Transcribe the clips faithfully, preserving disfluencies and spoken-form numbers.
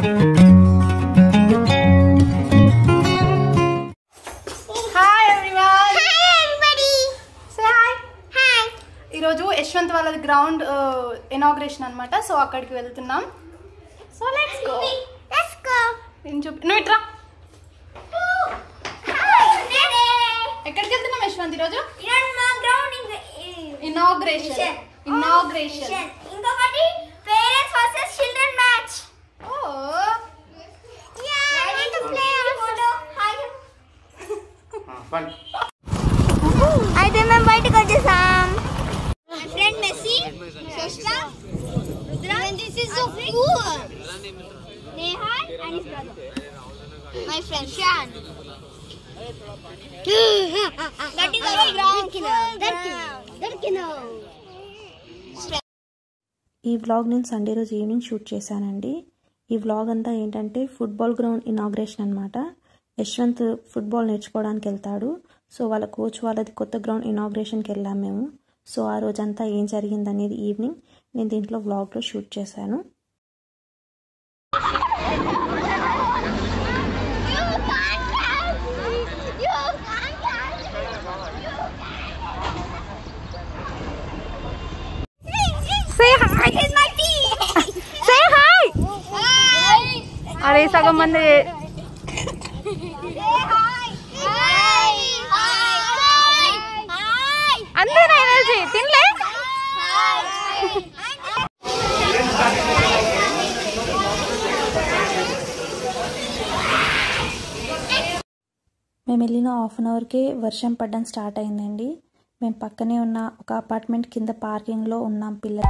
యశ్వంత్ వాళ్ళది ground inauguration అన్నమాట. So అక్కడికి వెళ్తున్నాం. So let's go let's go నేను చూపి నువ్వు ఇట్రా. ఎక్కడికి వెళ్తున్నాం యశ్వంత్ ఈరోజు? ఇనాగ్రేషన్ ఇనాగ్రేషన్ ఇంకొకటి parents versus children match. Oh yeah I want to play photo. Hi fun. అయితే మేము బయటకు వచ్చేసాం. My friend Messi, Shashta, Rudra, and this is so cool. Nehal and his brother. My friend Shan. That is our ground. Darkino. ఈ vlog నేను Sunday రోజు evening shoot చేశానండి. ఈ vlog అంతా ఏంటంటే ఫుట్బాల్ గ్రౌండ్ ఇనాగ్రేషన్ అనమాట. యశ్వంత్ ఫుట్బాల్ నేర్చుకోవడానికి వెళ్తాడు. సో వాళ్ళ కోచ్ వాళ్ళది కొత్త గ్రౌండ్ ఇనాగ్రేషన్కి వెళ్ళాం మేము. సో ఆ రోజంతా ఏం జరిగింది అనేది ఈవినింగ్ నేను దీంట్లో వ్లాగ్లో షూట్ చేశాను. అరే సగం మంది అందరూ ఎనర్జీ తినలే. మేము వెళ్ళిన హాఫ్ అన్ అవర్కే వర్షం పడడం స్టార్ట్ అయిందండి. మేము పక్కనే ఉన్న ఒక అపార్ట్మెంట్ కింద పార్కింగ్లో ఉన్నాం పిల్లలు.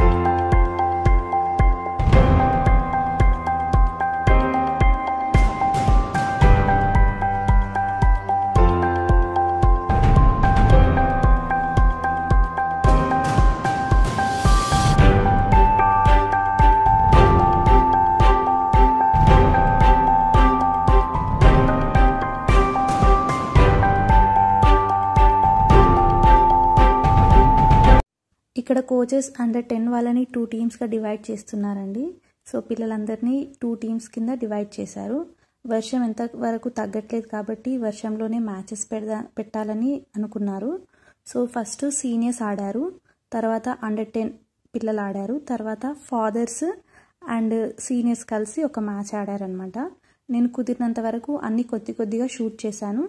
ఇక్కడ కోచెస్ అండర్ టెన్ వాళ్ళని టూ టీమ్స్గా డివైడ్ చేస్తున్నారండి. సో పిల్లలందరినీ టూ టీమ్స్ కింద డివైడ్ చేశారు. వర్షం ఎంత వరకు తగ్గట్లేదు కాబట్టి వర్షంలోనే మ్యాచెస్ పెడదా పెట్టాలని అనుకున్నారు. సో ఫస్ట్ సీనియర్స్ ఆడారు, తర్వాత అండర్ టెన్ పిల్లలు ఆడారు, తర్వాత ఫాదర్స్ అండ్ సీనియర్స్ కలిసి ఒక మ్యాచ్ ఆడారనమాట. నేను కుదిరినంత వరకు అన్ని కొద్ది కొద్దిగా షూట్ చేశాను.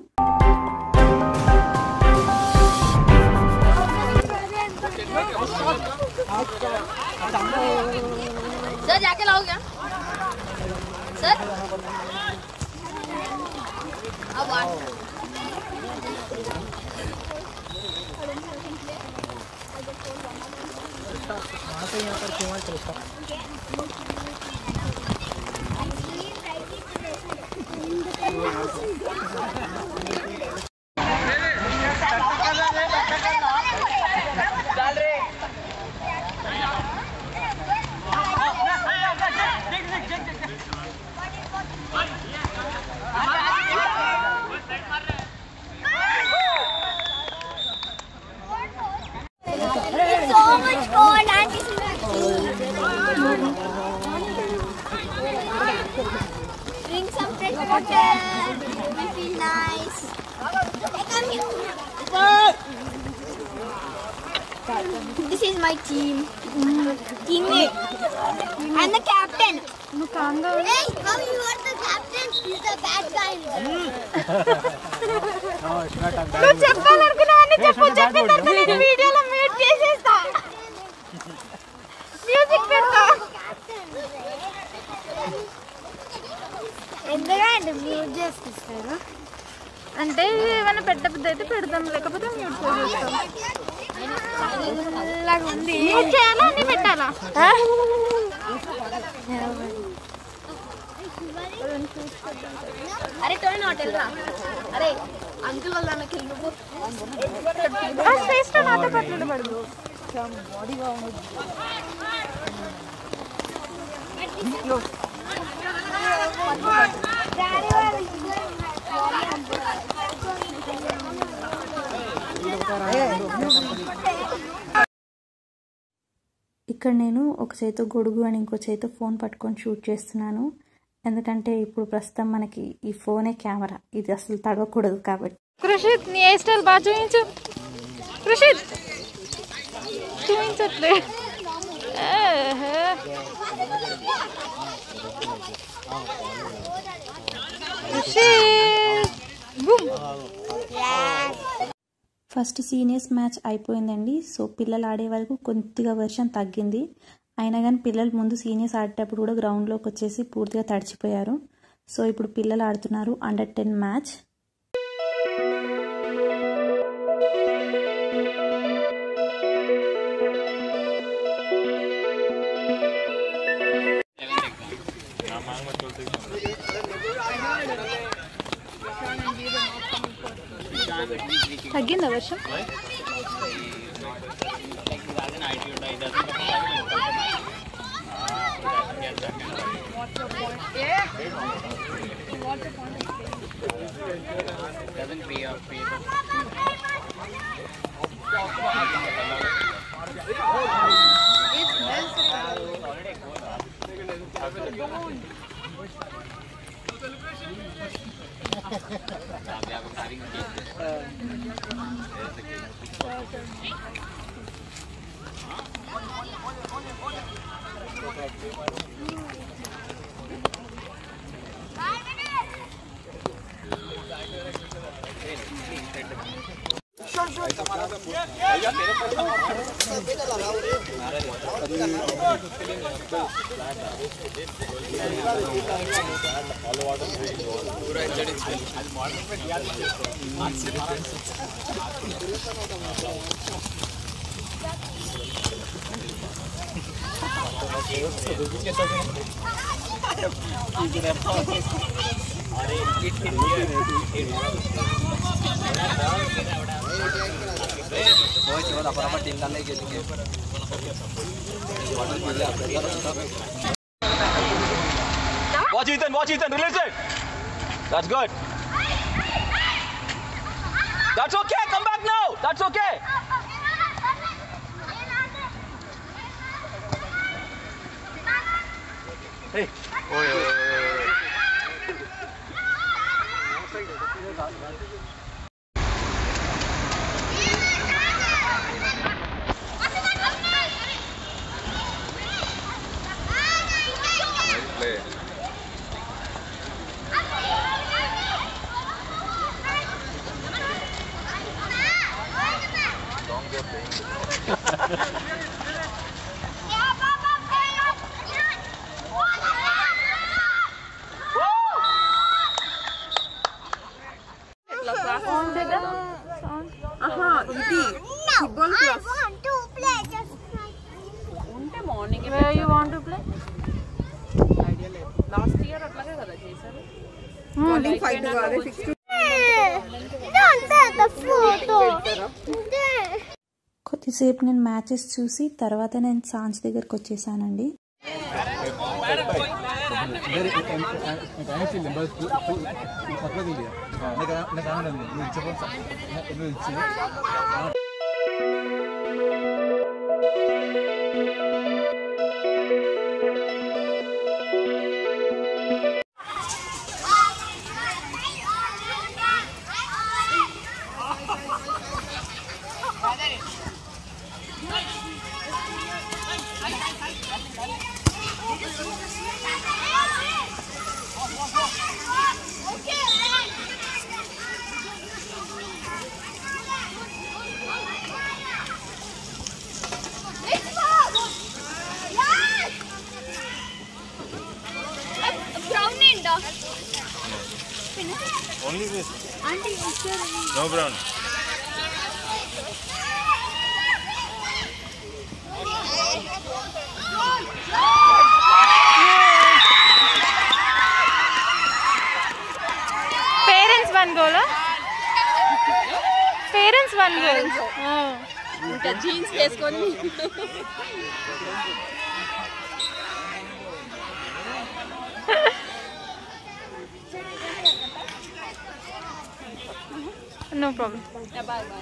सर जाके लाओ क्या सर? अब वहाँ से यहाँ पर क्यों चलता Drink some fresh water. We feel nice. Come here. This is my team. Teammate. I'm the captain. Hey, how you are the captain? He's the bad guy. నువ్వు చెప్పాలనుకున్నావని చెప్పు. చెప్పిన తర్వాత నేను వీడియోలో మ్యూట్ చేసేస్తా. మ్యూజిక్ పెడతా. ఎందుకంటే మ్యూట్ చేస్తారు అంటే ఏమైనా పెద్ద పెద్ద అయితే పెడతాం, లేకపోతే మ్యూట్ చేసేస్తాం. మ్యూట్ చేయాలా అన్ని పెట్టాలా? అరే తోని హోటల్ రా. అరే అంకుల్ వాళ్ళ నాన్నకి నువ్వు శ్రేష్ఠ నాతో పట్ల పడదు. ఇక్కడ నేను ఒక చేతితో గొడుగు అని ఇంకో చేతితో ఫోన్ పట్టుకొని షూట్ చేస్తున్నాను. ఎందుకంటే ఇప్పుడు ప్రస్తుతం మనకి ఈ ఫోనే కెమెరా, ఇది అసలు తడవకూడదు కాబట్టి. కృషిత్ నీ హెయిర్ స్టైల్ బాగా చూపించు. కృషిత్ చూపించట్లే. ఫస్ట్ సీనియర్స్ మ్యాచ్ అయిపోయిందండి. సో పిల్లలు ఆడే వరకు కొద్దిగా వర్షం తగ్గింది. అయినా కానీ పిల్లలు ముందు సీనియర్స్ ఆడేటప్పుడు కూడా గ్రౌండ్లోకి వచ్చేసి పూర్తిగా తడిచిపోయారు. సో ఇప్పుడు పిల్లలు ఆడుతున్నారు అండర్ టెన్ మ్యాచ్. తగ్గిందా వర్షం? Watch Ethan, watch Ethan, release it. That's good. That's okay, come back now. That's okay. Hey. Oh, yeah, yeah, yeah. Where you want to play? Last year అట్లాగే కదా చేశారు. Bowling fight కాదు fix to కొద్దిసేపు నేను matches చూసి తర్వాత నేను సాంజ్ దగ్గరకు వచ్చేసానండి. Only this. No brown. Parents one goal. Parents one goal. ఇంకా జీన్స్ వేసుకొని No problem. Yeah, bye bye.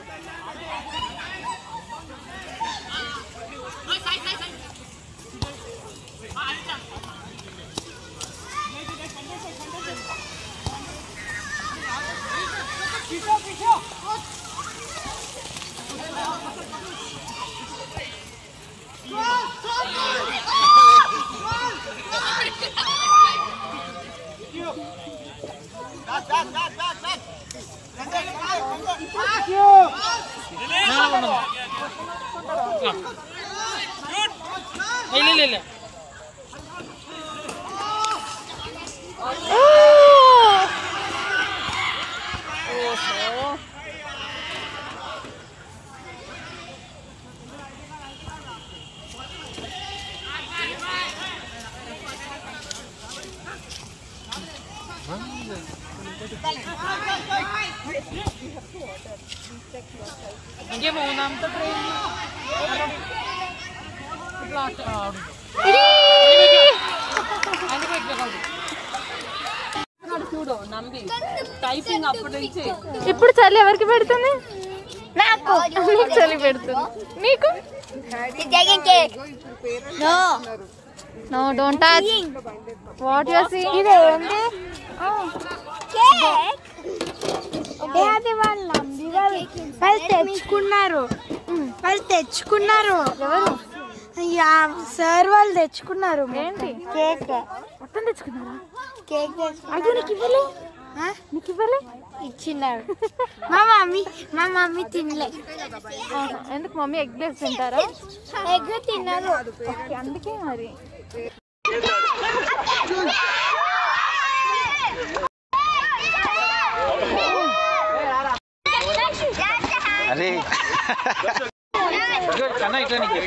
చూడు నంబి టైపింగ్ అప్పటి నుంచి ఇప్పుడు చలి ఎవరికి పెడుతుంది? నాకు. నీకు చలి పెడుతుంది. నీకు? No. No, don't touch. What you are seeing? ఇది ఏంటి? కేక్. అది వాళ్ళు నంబి వాళ్ళు వాళ్ళు తెచ్చుకున్నారు. వాళ్ళు తెచ్చుకున్నారు. ఎవరు? యా సార్ వాళ్ళు తెచ్చుకున్నారు. ఏంటి? కేక్. మొత్తం తెచ్చుకున్నారా? కేక్ అయ్యో నీకు ఇవ్వలే? నీకు ఇవ్వలే? ఇచ్చినారు. మా మమ్మీ మా మమ్మీ తినలే. ఎందుకు మమ్మీ ఎగ్ ప్లేస్ తింటారా? ఎగ్ తిన్నారు. అందుకే మరి. అరే కన్నా ఇట్లా నీకు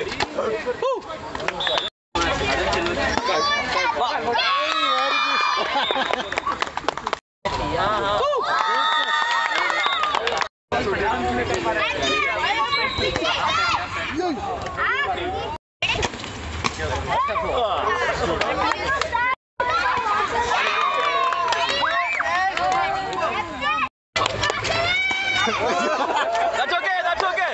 That's okay, that's okay.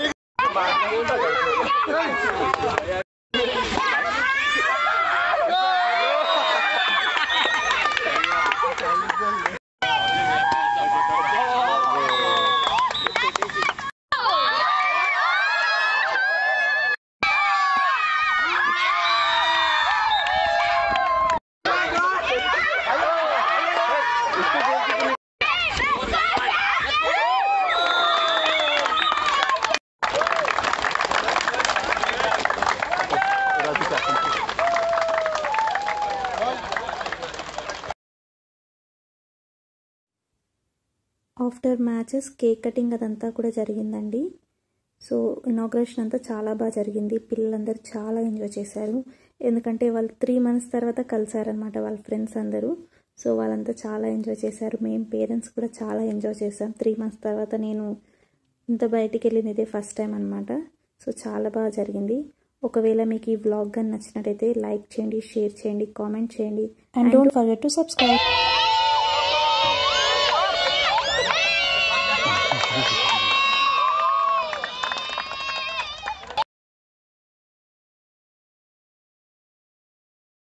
After matches cake cutting అదంతా కూడా జరిగిందండి. సో ఇనాగ్రేషన్ అంతా చాలా బాగా జరిగింది. పిల్లలందరూ చాలా ఎంజాయ్ చేశారు. ఎందుకంటే వాళ్ళు త్రీ మంత్స్ తర్వాత కలిసారనమాట వాళ్ళ ఫ్రెండ్స్ అందరూ. సో వాళ్ళంతా చాలా ఎంజాయ్ చేశారు. మేము పేరెంట్స్ కూడా చాలా ఎంజాయ్ చేసాం. త్రీ మంత్స్ తర్వాత నేను ఇంత బయటికి వెళ్ళింది ఇదే ఫస్ట్ టైం అనమాట. సో చాలా బాగా జరిగింది. ఒకవేళ మీకు ఈ వ్లాగ్ కానీ నచ్చినట్టయితే లైక్ చేయండి, షేర్ చేయండి, కామెంట్ చేయండి. And don't forget to subscribe.